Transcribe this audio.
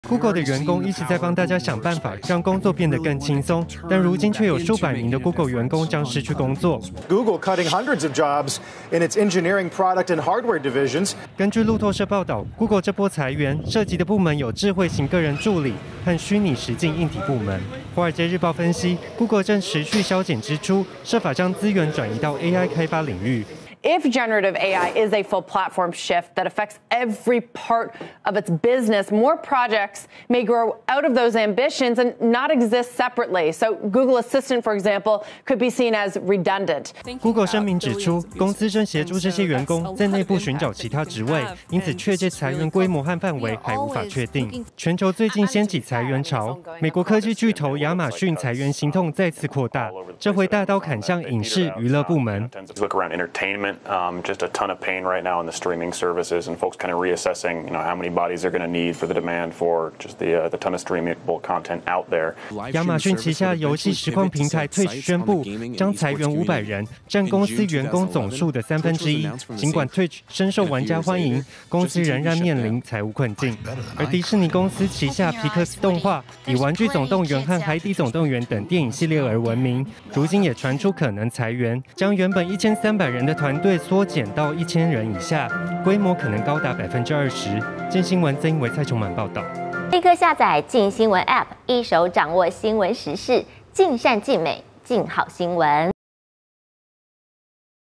Google 的员工一直在帮大家想办法让工作变得更轻松，但如今却有数百名的 Google 员工将失去工作。 Google cutting hundreds of jobs in its engineering, product, and hardware divisions. 根据路透社报道 ，Google 这波裁员涉及的部门有智慧型个人助理和虚拟实境硬体部门。华尔街日报分析 ，Google 正持续削减支出，设法将资源转移到 AI 开发领域。 If generative AI is a full platform shift that affects every part of its business, more projects may grow out of those ambitions and not exist separately. So Google Assistant, for example, could be seen as redundant. Google 声明指出，公司正协助这些员工在内部寻找其他职位，因此确切裁员规模和范围还无法确定。全球最近掀起裁员潮，美国科技巨头亚马逊裁员行动再次扩大，这回大刀砍向影视娱乐部门。 Just a ton of pain right now in the streaming services, and folks kind of reassessing, how many bodies they're going to need for the demand for just the ton of streamable content out there. 亚马逊旗下游戏实况平台 Twitch 宣布将裁员500人，占公司员工总数的1/3。尽管 Twitch 深受玩家欢迎，公司仍然面临财务困境。而迪士尼公司旗下皮克斯动画以《玩具总动员》和《海底总动员》等电影系列而闻名，如今也传出可能裁员，将原本1300人的团队缩减到1000人以下，规模可能高达20%。镜新闻曾英为蔡崇满报道。 立刻下载镜新闻 App， 一手掌握新闻时事，尽善尽美，尽好新闻。